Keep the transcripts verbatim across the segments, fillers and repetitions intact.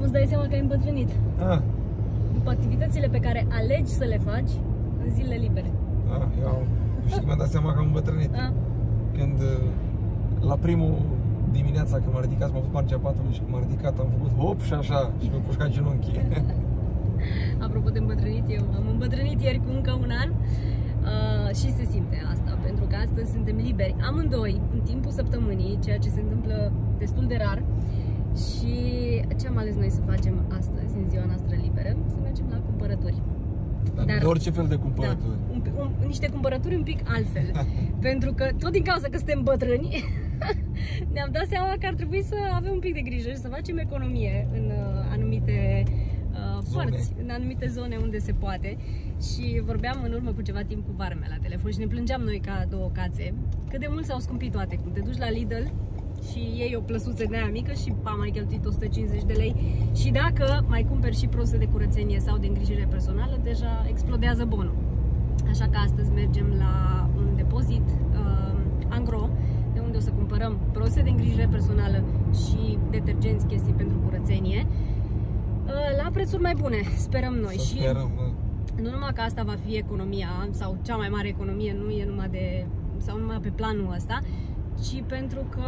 îți dai seama că ai îmbătrânit. Ah. După activitățile pe care alegi să le faci în zilele libere. Ah, eu știu că mi-am dat seama că am îmbătrânit. Ah. Când la primul dimineața când m-am ridicat, m-am făcut margea patului și când m-am ridicat am făcut hop și așa și mi-a pușcat genunchii. Apropo de îmbătrânit, eu am îmbătrânit ieri cu încă un an uh, și se simte asta, pentru că astăzi suntem liberi amândoi în timpul săptămânii, ceea ce se întâmplă destul de rar. Și ce am ales noi să facem astăzi, în ziua noastră liberă? Să mergem la cumpărături. Dar, Dar de orice fel de cumpărături. Da, un, un, niște cumpărături un pic altfel. Pentru că tot din cauza că suntem bătrâni, ne-am dat seama că ar trebui să avem un pic de grijă și să facem economie în uh, anumite uh, părți, în anumite zone unde se poate. Și vorbeam în urmă cu ceva timp cu Varmea la telefon și ne plângeam noi ca două cațe cât de mult s-au scumpit toate. Când te duci la Lidl și iei o plăsuță de aia mică și am mai cheltuit o sută cincizeci de lei și dacă mai cumperi și produse de curățenie sau de îngrijire personală, deja explodează bonul. Așa că astăzi mergem la un depozit uh, Angro, de unde o să cumpărăm produse de îngrijire personală și detergenți, chestii pentru curățenie uh, la prețuri mai bune, sperăm noi. Să și sperăm, da. Nu numai că asta va fi economia sau cea mai mare economie, nu e numai de sau numai pe planul ăsta, ci pentru că,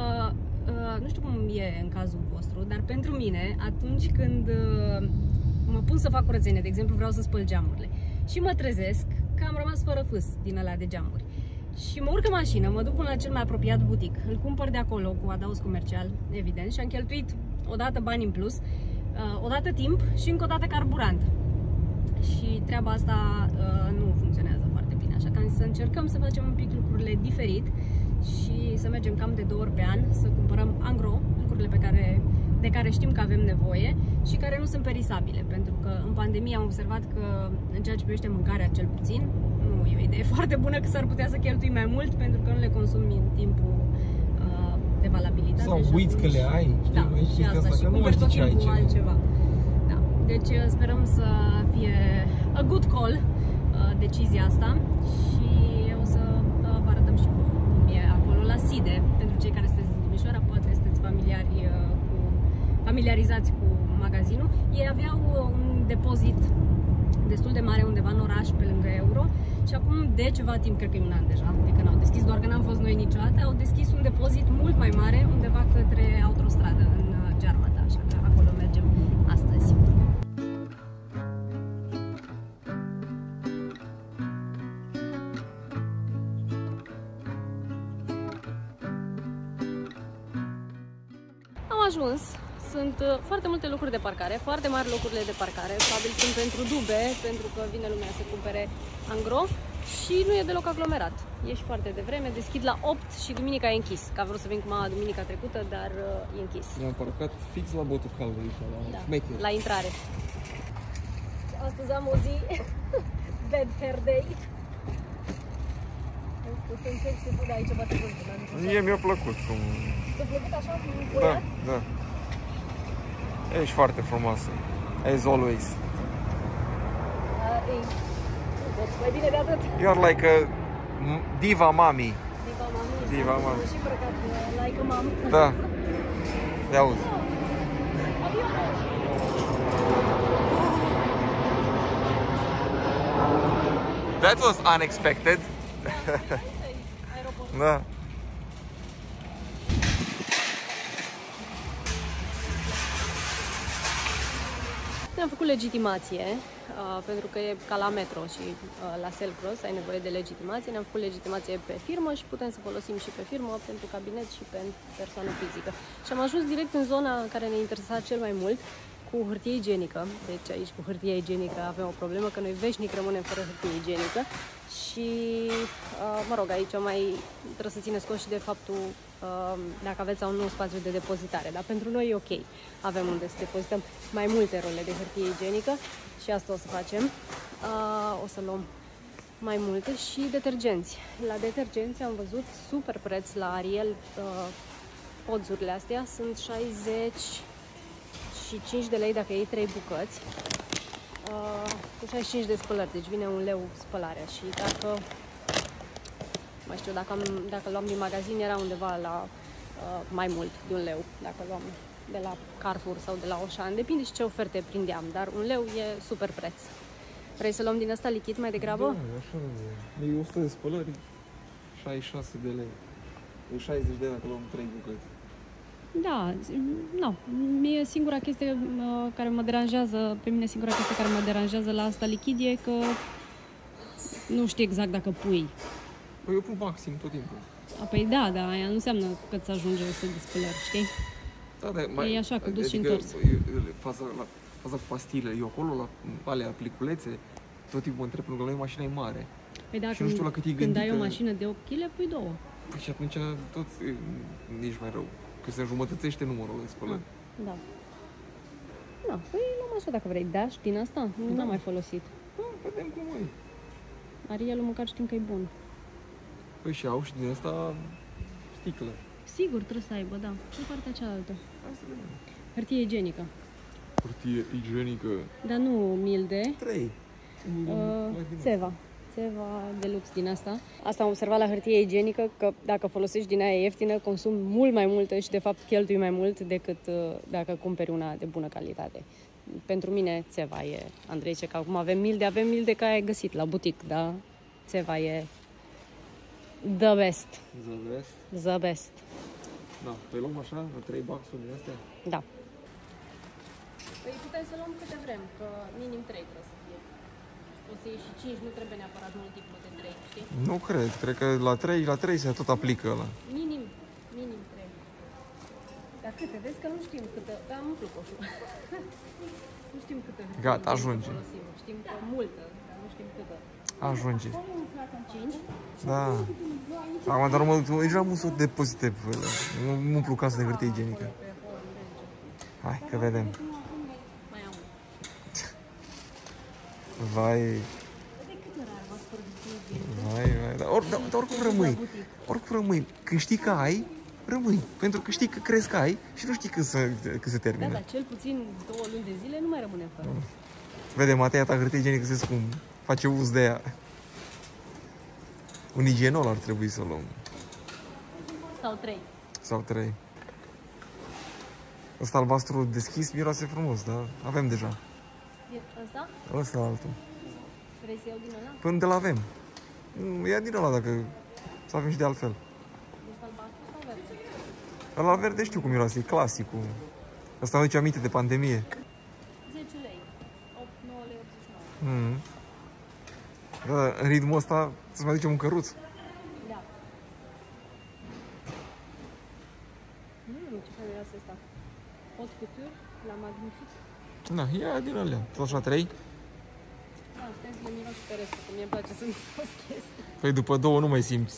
uh, nu știu cum e în cazul vostru, dar pentru mine, atunci când uh, mă pun să fac curățenie, de exemplu vreau să spăl geamurile și mă trezesc că am rămas fără fâs din ăla de geamuri și mă urc în mașină, mă duc până la cel mai apropiat butic, îl cumpăr de acolo cu adaos comercial, evident, și am cheltuit odată bani în plus, uh, odată timp și încă o dată carburant. Și treaba asta uh, nu funcționează foarte bine, așa că să încercăm să facem un pic lucrurile diferit și să mergem cam de două ori pe an, să cumpărăm angro, lucrurile pe care, de care știm că avem nevoie și care nu sunt perisabile, pentru că în pandemie am observat că în ceea ce privește mâncarea cel puțin, nu e o idee foarte bună, că s-ar putea să cheltui mai mult pentru că nu le consumi în timpul uh, de valabilitate. Sau uiți că le ai, știi, da, și asta, asta, și că nu mai știi ce ai, ce altceva. Da. Deci sperăm să fie a good call uh, decizia asta și o să uh, vă arătăm și cum e acolo la Side. Pentru cei care sunteți din Timișoara, poate sunteți familiari, uh, cu, familiarizați cu magazinul. Ei aveau un depozit destul de mare undeva în oraș, pe lângă Euro, și acum de ceva timp, cred că e un an deja, de când au deschis, doar că n-am fost noi niciodată, au deschis un depozit mult mai mare undeva către autostradă, în Gearmata, așa că acolo mergem astăzi. Am ajuns. Sunt foarte multe locuri de parcare, foarte mari locurile de parcare. Probabil sunt pentru dube, pentru că vine lumea să cumpere angro și nu e deloc aglomerat. Ești foarte devreme, deschid la opt și duminica e închis. Că am vrut să vin cu mama duminica trecută, dar e închis. Ne-am parcat fix la botul calului aici, la da, Schmecher. La intrare. Astăzi am o zi Bad Hair Day. Să încerc să pun aici bate vântul. Mie mi-a plăcut cum... Ți-a plăcut așa cum Da, foiat? da. Ești foarte frumoasă. As always. Uh, ei, deci mai bine de atât. You are like a diva mami. Diva mami. Diva mami. Și îmbrăcat like a mom. Da. Ia auzi. That was unexpected. Da. Ne-am făcut legitimație, uh, pentru că e ca la metro și uh, la Selgros ai nevoie de legitimație. Ne-am făcut legitimație pe firmă și putem să folosim și pe firmă, pentru cabinet și pe persoană fizică. Și am ajuns direct în zona care ne interesa cel mai mult, cu hârtie igienică. Deci aici cu hârtie igienică avem o problemă, că noi veșnic rămânem fără hârtie igienică. Și, uh, mă rog, aici mai trebuie să țineți cont și de faptul uh, dacă aveți sau nu un spațiu de depozitare. Dar pentru noi e ok. Avem unde să depozităm mai multe role de hârtie igienică și asta o să facem. Uh, o să luăm mai multe și detergenți. La detergenți am văzut super preț la Ariel. Uh, podzurile astea sunt șaizeci și cinci de lei dacă iei trei bucăți. Uh, cu șaizeci și cinci de spălări, deci vine un leu spălarea și dacă, mai știu, dacă, am, dacă luam din magazin era undeva la uh, mai mult de un leu, dacă luam de la Carrefour sau de la Auchan, depinde și ce oferte prindeam, dar un leu e super preț. Vrei să luăm din asta lichid mai degrabă? Da, așa e. E o sută de spălări, șaizeci și șase de lei. E șaizeci de lei dacă luăm trei bucăți. Da, nu. Mie singura chestie uh, care mă deranjează, pe mine singura chestie care mă deranjează la asta lichid e că nu știu exact dacă pui. Păi eu pun maxim tot timpul. A, păi da, da, aia nu înseamnă că îți ajunge o sută de spălări, știi? Da, da, mai, e așa, cu dus și adică, întors. Faza, la, faza cu pastile, eu acolo, la alea pliculețe, tot timpul mă întreb, pentru că la noi mașina e mare. Păi da, și nu știu la cât e când gândită. ai o mașină de opt kilograme, pui două. Păi și atunci tot nici mai rău. Că se înjumătățește numărul de spălări. Da. Da, păi luăm așa dacă vrei. Dash din asta? Nu Da. am mai folosit. Da, vedem cum e. Arielul măcar știm că e bun. Păi și au și din asta sticlă. Sigur trebuie să aibă, da. Și partea cealaltă. Hai să vedem. Hârtie igienică. Hârtie igienică. Dar nu milde. trei. Uh, Ceva. Ceva de lux din asta. Asta am observat la hârtie igienică, că dacă folosești din aia ieftină, consumi mult mai multă și de fapt cheltui mai mult decât uh, dacă cumperi una de bună calitate. Pentru mine Ceva e, Andrei, ce că acum avem milde, avem milde ca ai găsit la butic, da? Ceva e the best. The best. The best. Da, păi luăm așa, trei baxuri din astea? Da. Păi putem să luăm câte vrem, că minim trei trebuie să fie. O să iei și cinci, nu trebuie neapărat multiplu de trei, știi? Nu cred, cred că la trei, la trei se tot aplică ăla. Minim, minim trei. Dar câte? Vezi că nu știm câte, am umplut coșul. Nu știm câte hârtie Gata, ajunge. folosim. Știm că multă, dar nu știm câtă. Ajunge. cinci? Da. Acum, dar mă, deja am să depozite, nu nu umplu casă de hârtie igienică. Hai, că vedem. Mai am. Vai, De câte ori ar vă spăr hârtie igienică? vai, vai. Dar, or, dar, dar oricum rămâi. Oricum rămâi. Când știi că ai, rămâi. Pentru că știi că crezi că ai și nu știi când se, când se Da, termină. dar cel puțin două luni de zile nu mai rămâne fără. Vede, Mateia ta hârtie igienică se cum face uz de ea. Un igienol ar trebui să luăm. Sau trei. Sau trei. Ăsta albastru deschis miroase frumos, dar avem deja. E ăsta? Ăsta altul. Vrei să iau din ăla? Până de la avem. Mm, ia din ăla dacă... Să avem și de altfel. Este albastru sau verde? Ăla verde știu cum miroase, e clasicul. Ăsta îmi duce aminte de pandemie. zece lei. opt nouă lei optzeci și nouă. Mm. Da, în ritmul ăsta să mai ducem un căruț. Da. Mmm, ce fain miroase ăsta. Haute couture, la magnific. Da, ia din alea. Tot așa trei? Da, stai să le miros și pe restul, că mie îmi place să miros chestii. Păi după două nu mai simți.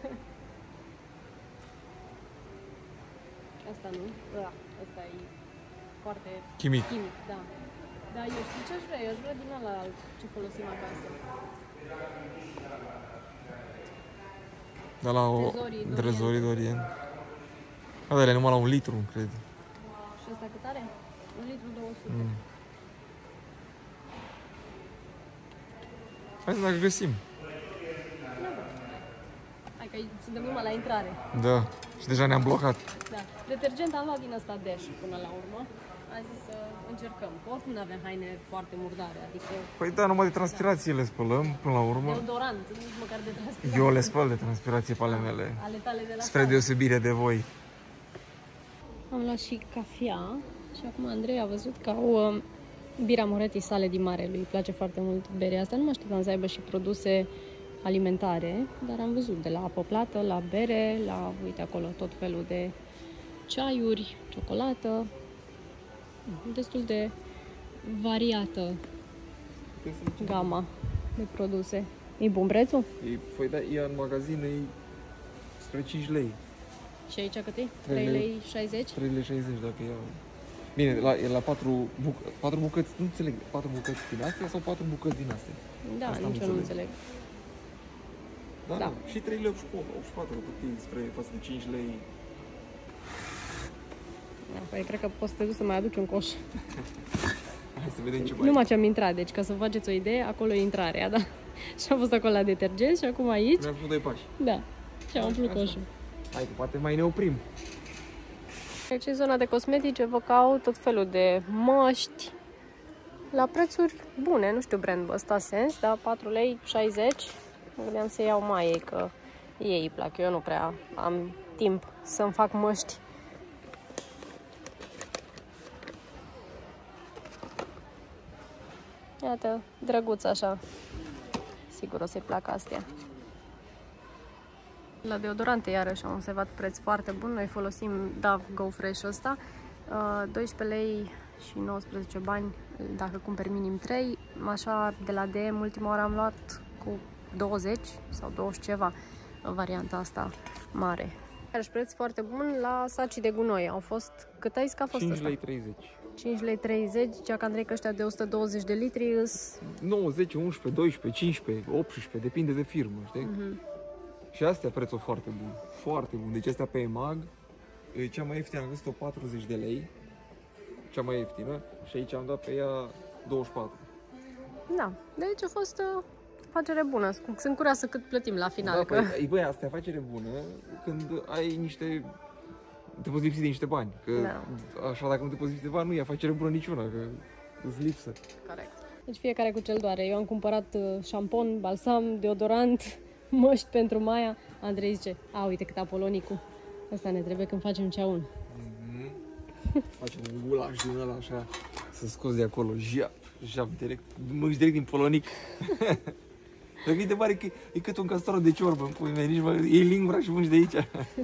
Asta nu? Da, asta e foarte Chimic. chimic, da. Dar eu știu ce aș vrea? Eu aș vrea din ăla ce folosim acasă. De la o... Trezorii Dorien. Trezorii Dorien. A, de numai la un litru, cred. Și ăsta cât are? un litru două sute. Mm. Hai să dacă găsim. Hai că suntem numai la intrare. Da. Și deja ne-am blocat. Da. Detergent am luat din ăsta Dash până la urmă. Am zis să încercăm. Oricum nu avem haine foarte murdare, adică Păi da, numai de transpirație le spălăm până la urmă. deodorant, nici măcar de transpirație. Eu le spăl de transpirație pe ale mele. Ale tale de la Spre sală. deosebire de voi. Am luat și cafea și acum Andrei a văzut că au uh, Bira Moretti Sale di Mare. Lui place foarte mult berea asta. Nu mă așteptam să aibă și produse alimentare, dar am văzut de la apă plată, la bere, la, uite acolo, tot felul de ceaiuri, ciocolată. Destul de variată gama de produse. E bun prețul? E, păi da, e în magazin, e spre cinci lei. Și aici cât e? trei trei lei. lei șaizeci? trei lei șaizeci dacă iau. Bine, la, e la patru, buc patru bucăți, nu înțeleg, patru bucăți din astea sau patru bucăți din astea? Da, Asta nici eu nu înțeleg. Da, Da. da. Și trei lei optzeci și patru cutii spre față de cinci lei. Da, păi cred că poți să te duci să mai aduci un coș. Hai să vedem ce mai Numai ce am intrat, deci ca să vă faceți o idee, acolo e intrarea, da? Și am fost acolo la detergent și acum aici, Ne-am făcut doi pași. da, și am umplut Asta. coșul. Hai că poate mai ne oprim. Aici în zona de cosmetice vă caut tot felul de măști la prețuri bune, nu știu brandul ăsta Sens, dar patru lei șaizeci. Mă gândeam să iau Maiei, că ei îi plac, eu nu prea am timp să-mi fac măști. Iată, drăguț așa. Sigur o să-i placă astea. La deodorante iarăși am observat preț foarte bun. Noi folosim Dove Go Fresh ăsta. doisprezece lei și nouăsprezece bani dacă cumperi minim trei. Așa de la D M ultima oară am luat cu douăzeci sau douăzeci ceva varianta asta mare. Iarăși preț foarte bun la sacii de gunoi. Au fost, cât ai zis că a fost cinci ăsta? lei treizeci. cinci lei treizeci, zicea că Andrei că ăștia de o sută douăzeci de litri îs... nouă, zece, unsprezece, doisprezece, cincisprezece, optsprezece, depinde de firmă, știi? Mm-hmm. Și astea prețul foarte bun, foarte bun. Deci astea pe EMAG, cea mai ieftină am găsit-o patruzeci de lei, cea mai ieftină, și aici am dat pe ea douăzeci și patru. Da, deci a fost o afacere bună. Sunt curioasă cât plătim la final. Da, că... păi, băi, asta e afacere bună când ai niște... te poți lipsi de niște bani. Că Da. așa dacă nu te poți lipsi de bani, nu e afacere bună niciuna, că îți lipsă. Corect. Deci fiecare cu ce-l doare. Eu am cumpărat șampon, balsam, deodorant, măști pentru Maia. Andrei zice, a, uite cât apolonicul. Asta ne trebuie când facem ceaun. Mm-hmm. Facem un gulaș din ăla așa, să scoți de acolo, jap, jap, direct, mânci direct din polonic. Dacă e de mare că e cât un castor de ciorbă, în pui mei, nici mă, iei lingura și mânci de aici.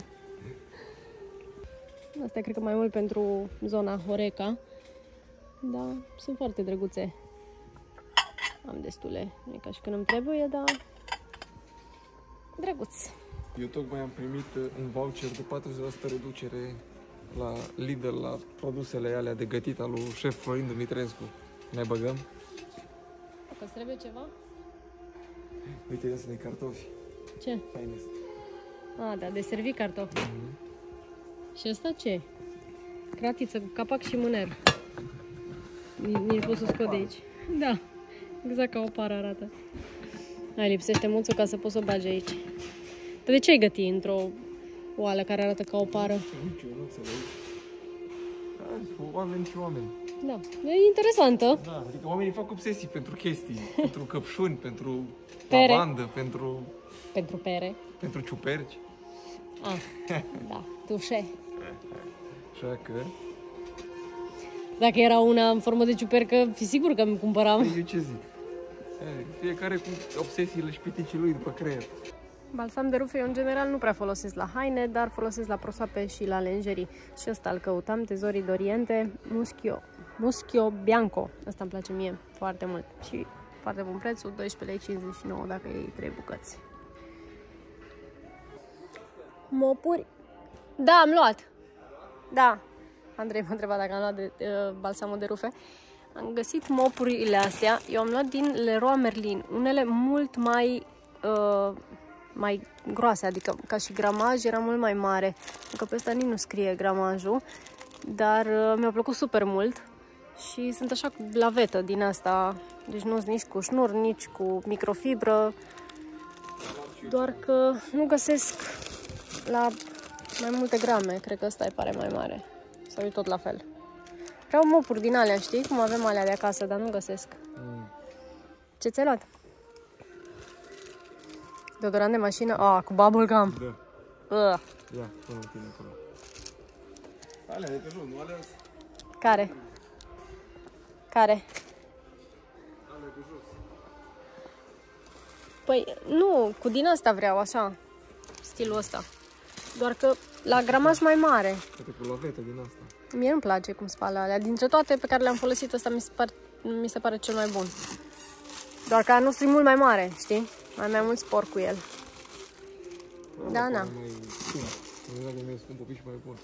Asta cred că mai mult pentru zona Horeca. Da, sunt foarte drăguțe. Am destule. Nu e ca și când îmi trebuie, dar drăguț. Eu tocmai am primit un voucher de patruzeci la sută reducere la Lidl, la produsele alea de gătit al lui șef Florin Dumitrescu. Ne băgăm? Că îți trebuie ceva? Uite, ia să ne cartofi. Ce? Faine. A, da, de servit cartofi. Mm-hmm. Și asta ce? Cratiță cu capac și mâner. Nici pot să scot de aici. Da, exact ca o pară arată. Hai, lipsește mulțul ca să poți să o bagi aici. Dar de ce ai găti într-o oală care arată ca o pară? Nici eu nu înțeleg. Da, oameni și oameni. Da, e interesantă. Da, adică oamenii fac obsesii pentru chestii, pentru căpșuni, pentru Pere. lavandă, pentru... Pentru pere. pentru ciuperci. Ah, da, tușe. Așa că... Dacă era una în formă de ciupercă, fi sigur că îmi cumpăram. Eu ce zic? Fiecare cu obsesiile și piticii lui după creier. Balsam de rufe eu în general nu prea folosesc la haine, dar folosesc la prosoape și la lenjerii. Și ăsta îl căutam, Tezorii d'Oriente, Muschio, Muschio Bianco. Ăsta îmi place mie foarte mult și foarte bun prețul, doisprezece lei cincizeci și nouă dacă iei trei bucăți. Mopuri? Da, am luat. Da. Andrei m-a întrebat dacă am luat de, uh, balsamul de rufe. Am găsit mopurile astea. Eu am luat din Leroy Merlin. Unele mult mai... Uh, mai groase, adică ca și gramaj era mult mai mare. Încă pe ăsta nici nu scrie gramajul, dar uh, mi-a plăcut super mult și sunt așa cu blavetă din asta, deci nu sunt nici cu șnur, nici cu microfibră, doar că nu găsesc la mai multe grame, cred că ăsta îi pare mai mare, sau e tot la fel. Vreau mopuri din alea, știi, cum avem alea de acasă, dar nu găsesc. Mm. Ce ți-ai luat? Deodorant de mașină? Ah, cu bubblegum. Da. Uh. Ia, până tine acolo. Alea de pe jos, nu alea? Care? Care? Alea de jos. Păi, nu, cu din asta vreau, așa. Stilul ăsta. Doar că la gramaj mai mare. Poate cu lavetă din asta. Mie nu-mi place cum spală alea. Dintre toate pe care le-am folosit, ăsta mi se, par, mi se pare cel mai bun. Doar că al nostru e mult mai mare, știi? Mai mai mult spor cu el. Da, na. Mai scump. Nu e mai scump, și mai bun.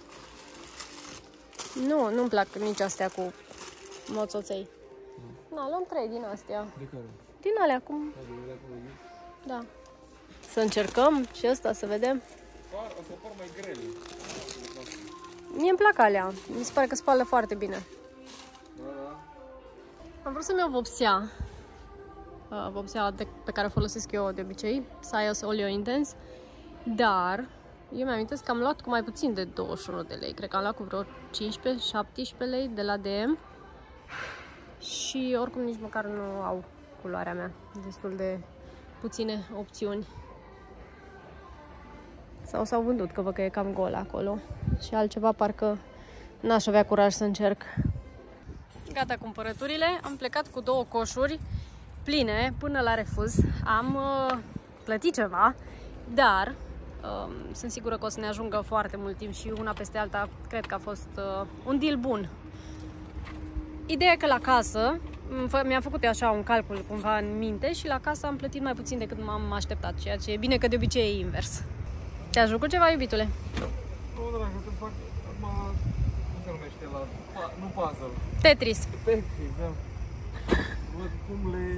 Nu, nu-mi plac nici astea cu moțoței. Mm. Na, luăm trei din astea. De care? Din alea, cum? Da. Să încercăm și ăsta, să vedem. Par, o să par mai grele. Mie îmi plac alea. Mi se pare că spală foarte bine. Da, da. Am vrut să-mi iau vopsea. Uh, vopsea de, pe care o folosesc eu de obicei. Sios Oleo Intense. Dar Eu mi-amintesc că am luat cu mai puțin de douăzeci și unu de lei. Cred că am luat cu vreo cincisprezece șaptesprezece lei de la D M. Și oricum nici măcar nu au culoarea mea. Destul de puține opțiuni. Sau s-au vândut, că văd că e cam gol acolo. Și altceva parcă n-aș avea curaj să încerc. Gata cumpărăturile. Am plecat cu două coșuri pline până la refuz. Am uh, plătit ceva, dar uh, sunt sigură că o să ne ajungă foarte mult timp și una peste alta cred că a fost uh, un deal bun. Ideea e că la casă, mi-am făcut eu așa un calcul cumva în minte și la casă am plătit mai puțin decât m-am așteptat, ceea ce e bine că de obicei e invers. Te ajut cu ceva, iubitule? Nu, dragă, te fac acum, cum se numește la, nu puzzle. Tetris. Tetris, da. Văd cum le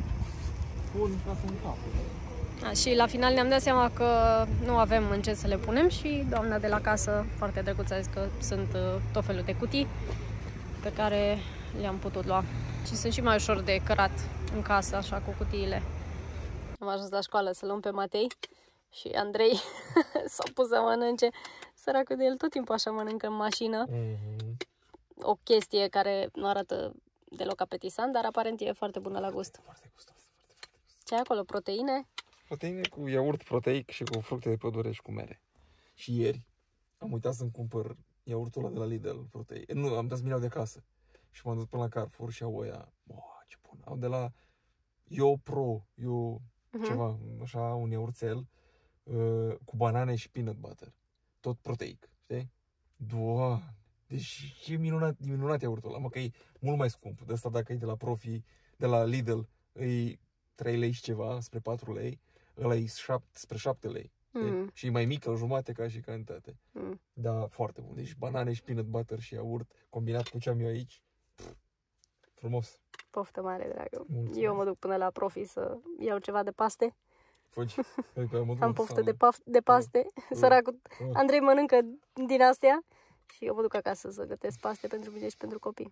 pun ca să încapă. A, și la final ne-am dat seama că nu avem în ce să le punem și doamna de la casă, foarte drăguță, a zis că sunt uh, tot felul de cutii pe care le-am putut lua. Și sunt și mai ușor de cărat în casă, așa, cu cutiile. Am ajuns la școală să luăm pe Matei și Andrei s-a pus să mănânce. Săracul de el tot timpul așa mănâncă în mașină. Mm-hmm. O chestie care nu arată deloc apetisant, dar aparent e foarte bună la gust. Foarte gustos, foarte, foarte gustos. Ce ai acolo? Proteine? Proteine cu iaurt proteic și cu fructe de pădure și cu mere. Și ieri am uitat să-mi cumpăr iaurtul ăla de la Lidl proteic. Nu, am dat să-mi iau de casă. Și m-am dus până la Carrefour și au ăia. Boa, ce bun. Au de la Yo Pro, Yo uh-huh. ceva, așa, un iaurțel uh, cu banane și peanut butter. Tot proteic, știi? Doamne, deci e minunat, e minunat iaurtul ăla, mă, că e mult mai scump. De asta dacă e de la Profi, de la Lidl, e trei lei și ceva, spre patru lei, ăla e spre șapte lei. Mm. Și e mai mică, o jumate ca și cantitate. Mm. Da, foarte bun. Deci banane și peanut butter și iaurt, combinat cu ce am eu aici, pff, frumos. Poftă mare, dragă. Mulțumesc. Eu mă duc până la Profi să iau ceva de paste. Fugi. Am poftă de, de paste. Uh, Săracul uh. Andrei mănâncă din astea și eu mă duc acasă să gătesc paste pentru mine și pentru copii.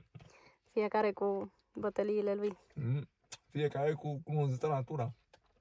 Fiecare cu bătăliile lui. Mm. Fiecare cu cum îți stă natura.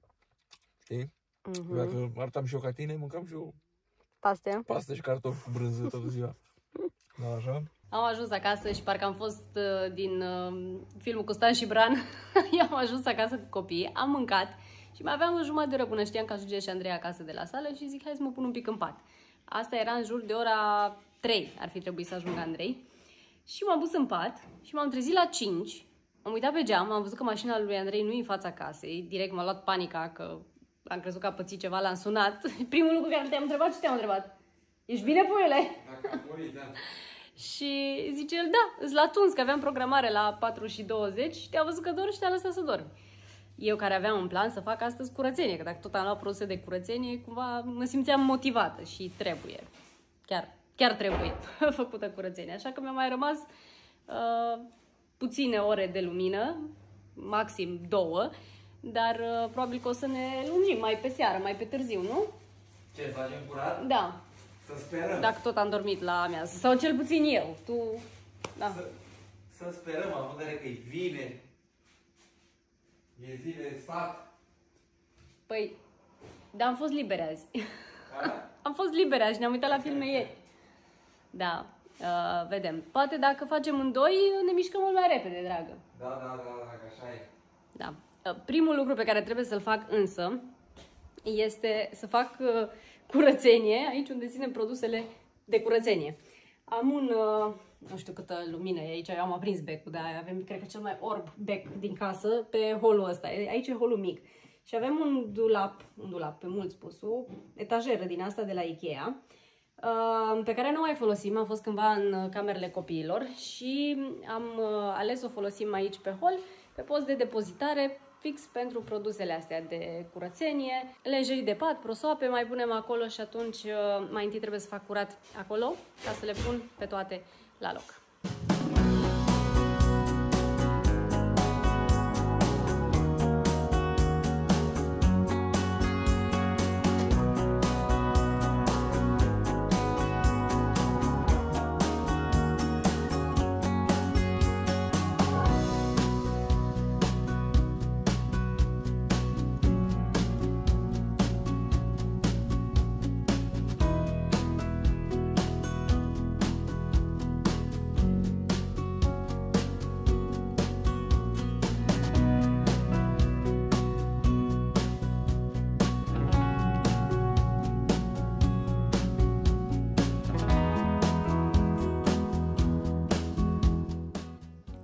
Știi? Mm-hmm. Dacă arătam și eu ca tine, mâncam și eu paste, paste și cartofi cu brânză toată ziua. Da, așa? Am ajuns acasă și parcă am fost uh, din uh, filmul cu Stan și Bran. Eu am ajuns acasă cu copiii, am mâncat și mai aveam o jumătate de oră până știam că ajunge și Andrei acasă de la sală și zic hai să mă pun un pic în pat. Asta era în jur de ora trei, ar fi trebuit să ajungă Andrei. Și m-am pus în pat și m-am trezit la cinci. Am uitat pe geam, am văzut că mașina lui Andrei nu e în fața casei. Direct m-a luat panica că am crezut că a pățit ceva, l-am sunat. Primul lucru care te-am întrebat, ce te-am întrebat? Ești bine, puiule? Dacă muri, da. Și zice el, da, îți l-a tuns, că aveam programare la patru și douăzeci și te-a văzut că dormi și te-a lăsat să dormi. Eu care aveam în plan să fac astăzi curățenie, că dacă tot am luat produse de curățenie, cumva mă simțeam motivată și trebuie. Chiar, chiar trebuie făcută curățenie. Așa că mi-a mai rămas uh, puține ore de lumină, maxim două, dar uh, probabil că o să ne lungim mai pe seară, mai pe târziu, nu? Ce, facem curat? Da. Să sperăm. Dacă tot am dormit la amiază, sau cel puțin eu, tu... Da. Să, să sperăm, având în vedere că e vineri, e zi de stat. Păi, dar am fost libere azi. Am fost libere azi, ne-am uitat la filme ieri. Da, uh, vedem. Poate dacă facem în doi, ne mișcăm mult mai repede, dragă. Da, da, da, da, așa e. Da. Primul lucru pe care trebuie să-l fac însă este să fac uh, curățenie, aici unde ținem produsele de curățenie. Am un, uh, nu știu câtă lumină e aici, eu am aprins becul, dar avem, cred că cel mai orb bec din casă pe holul ăsta. Aici e holul mic. Și avem un dulap, un dulap pe mult spus, o etajeră din asta de la Ikea, uh, pe care nu o mai folosim, am fost cândva în camerele copiilor și am uh, ales să o folosim aici pe hol, pe post de depozitare, fix pentru produsele astea de curățenie, lenjerii de pat, prosoape, mai punem acolo și atunci mai întâi trebuie să fac curat acolo ca să le pun pe toate la loc.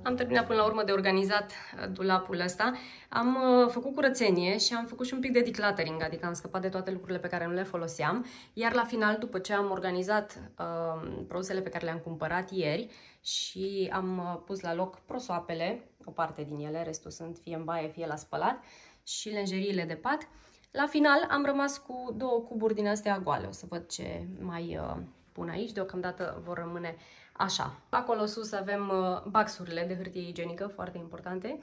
Am terminat până la urmă de organizat dulapul ăsta. Am uh, făcut curățenie și am făcut și un pic de decluttering, adică am scăpat de toate lucrurile pe care nu le foloseam. Iar la final, după ce am organizat uh, produsele pe care le-am cumpărat ieri și am uh, pus la loc prosoapele, o parte din ele, restul sunt fie în baie, fie la spălat, și lenjeriile de pat, la final am rămas cu două cuburi din astea goale. O să văd ce mai uh, pun aici, deocamdată vor rămâne așa. Acolo sus avem uh, baxurile de hârtie igienică, foarte importante.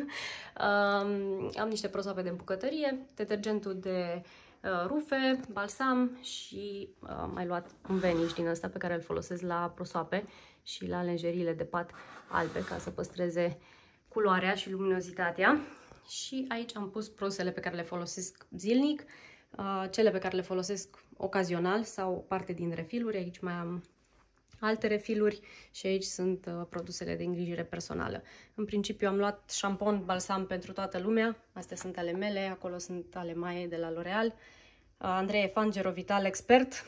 um, am niște prosoape de îmbucătărie, detergentul de uh, rufe, balsam și uh, mai luat un vanish din ăsta pe care îl folosesc la prosoape și la lenjeriile de pat albe, ca să păstreze culoarea și luminozitatea. Și aici am pus produsele pe care le folosesc zilnic, uh, cele pe care le folosesc ocazional sau parte din refiluri. Aici mai am alte refiluri și aici sunt uh, produsele de îngrijire personală. În principiu am luat șampon, balsam pentru toată lumea. Astea sunt ale mele, acolo sunt ale Maiei de la L'Oreal. Uh, Andrei Fangero Vital Expert.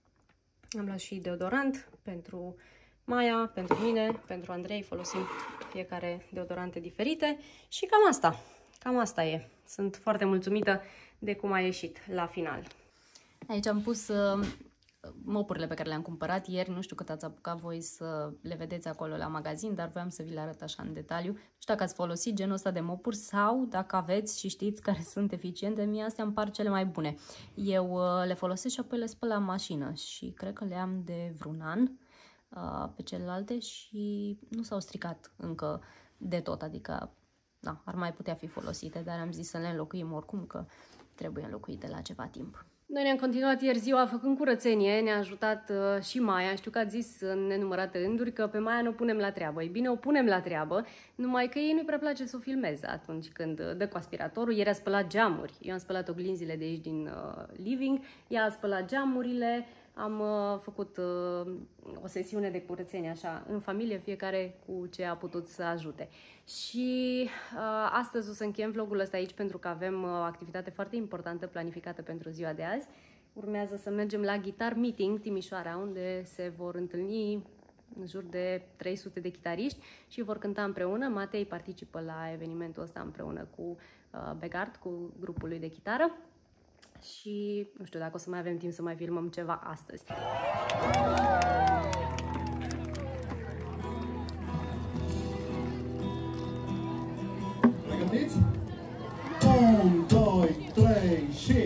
Am luat și deodorant pentru Maia, pentru mine, pentru Andrei. Folosim fiecare deodorante diferite și cam asta. Cam asta e. Sunt foarte mulțumită de cum a ieșit la final. Aici am pus uh, mopurile pe care le-am cumpărat ieri. Nu știu cât ați apucat voi să le vedeți acolo la magazin, dar voiam să vi le arăt așa în detaliu. Nu știu dacă ați folosit genul ăsta de mopuri sau dacă aveți și știți care sunt eficiente. Mie astea îmi par cele mai bune. Eu uh, le folosesc și apoi le spăl la mașină și cred că le am de vreun an uh, pe celelalte și nu s-au stricat încă de tot, adică da, ar mai putea fi folosite, dar am zis să le înlocuim oricum, că trebuie înlocuite la ceva timp. Noi ne-am continuat ieri ziua făcând curățenie, ne-a ajutat uh, și Maia. Știu că ați zis în nenumărate rânduri că pe Maia nu o punem la treabă. Ei bine, o punem la treabă, numai că ei nu-i prea place să o filmeze atunci când dă cu aspiratorul. Ieri a spălat geamuri, eu am spălat oglinzile de aici din uh, living, ea a spălat geamurile. Am uh, făcut uh, o sesiune de curățenie așa, în familie, fiecare cu ce a putut să ajute. Și uh, astăzi o să încheiem vlogul ăsta aici pentru că avem uh, o activitate foarte importantă planificată pentru ziua de azi. Urmează să mergem la Guitar Meeting Timișoara, unde se vor întâlni în jur de trei sute de chitariști și vor cânta împreună. Matei participă la evenimentul ăsta împreună cu uh, Begard, cu grupul lui de chitară. Și nu știu dacă o să mai avem timp să mai filmăm ceva astăzi. Pregătiți? unu, doi, trei și...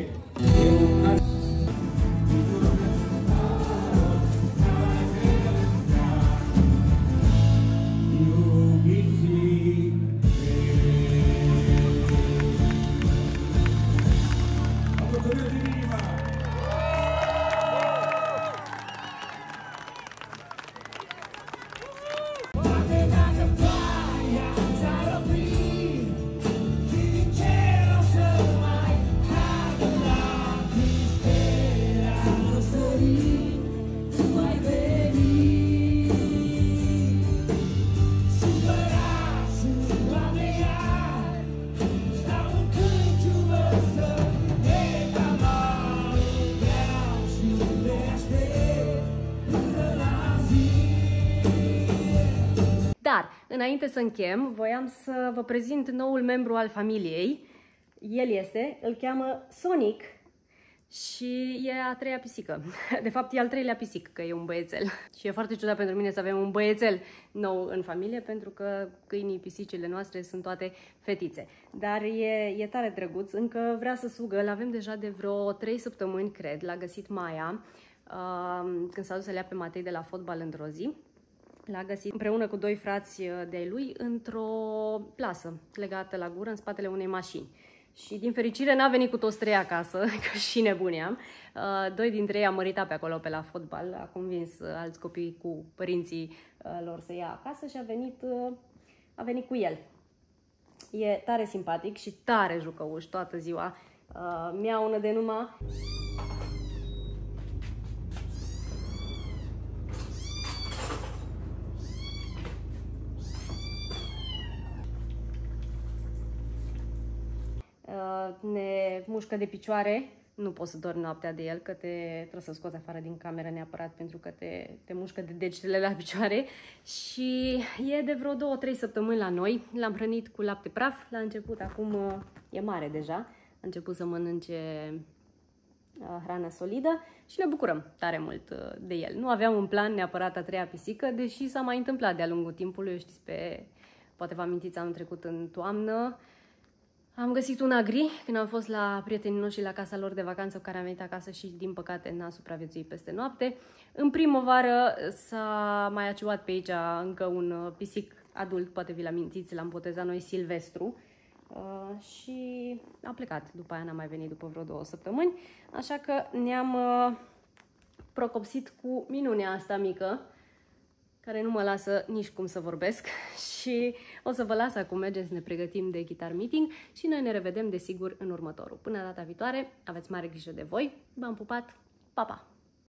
Dar, înainte să închem, voiam să vă prezint noul membru al familiei. El este, îl cheamă Sonic și e a treia pisică. De fapt, e al treilea pisic, că e un băiețel. Și e foarte ciudat pentru mine să avem un băiețel nou în familie, pentru că câinii, pisicile noastre sunt toate fetițe. Dar e, e tare drăguț, încă vrea să sugă, l-avem deja de vreo trei săptămâni, cred, l-a găsit Maia, uh, când s-a dus să le ia pe Matei de la fotbal într-o zi. L-a găsit împreună cu doi frați de-ai lui într-o plasă legată la gură în spatele unei mașini. Și din fericire n-a venit cu toți trei acasă, că și nebuneam. Doi dintre ei au măritat pe acolo pe la fotbal, a convins alți copii cu părinții lor să ia acasă și a venit, a venit cu el. E tare simpatic și tare jucăuș toată ziua. Miaună de numai. Ne mușcă de picioare nu poți să dormi noaptea de el, că te, trebuie să scoți afară din cameră neapărat pentru că te, te mușcă de degetele la picioare. Și e de vreo două trei săptămâni la noi. L-am hrănit cu lapte praf la început, acum e mare deja. A început să mănânce hrană solidă și ne bucurăm tare mult de el. Nu aveam un plan neapărat a treia pisică, deși s-a mai întâmplat de-a lungul timpului, știți, pe, poate vă amintiți, anul trecut în toamnă. Am găsit un agri când am fost la prietenii noștri la casa lor de vacanță, cu care am venit acasă și, din păcate, n-a supraviețuit peste noapte. În primăvară s-a mai aciuat pe aici încă un pisic adult, poate vi-l amintiți, l-am botezat noi Silvestru. Uh, și a plecat. După aia n-a mai venit după vreo două săptămâni. Așa că ne-am uh, procopsit cu minunea asta mică, care nu mă lasă nici cum să vorbesc. Și o să vă las acum, mergem să ne pregătim de guitar meeting și noi ne revedem, desigur, în următorul. Până data viitoare, aveți mare grijă de voi. V-am pupat! Pa, pa!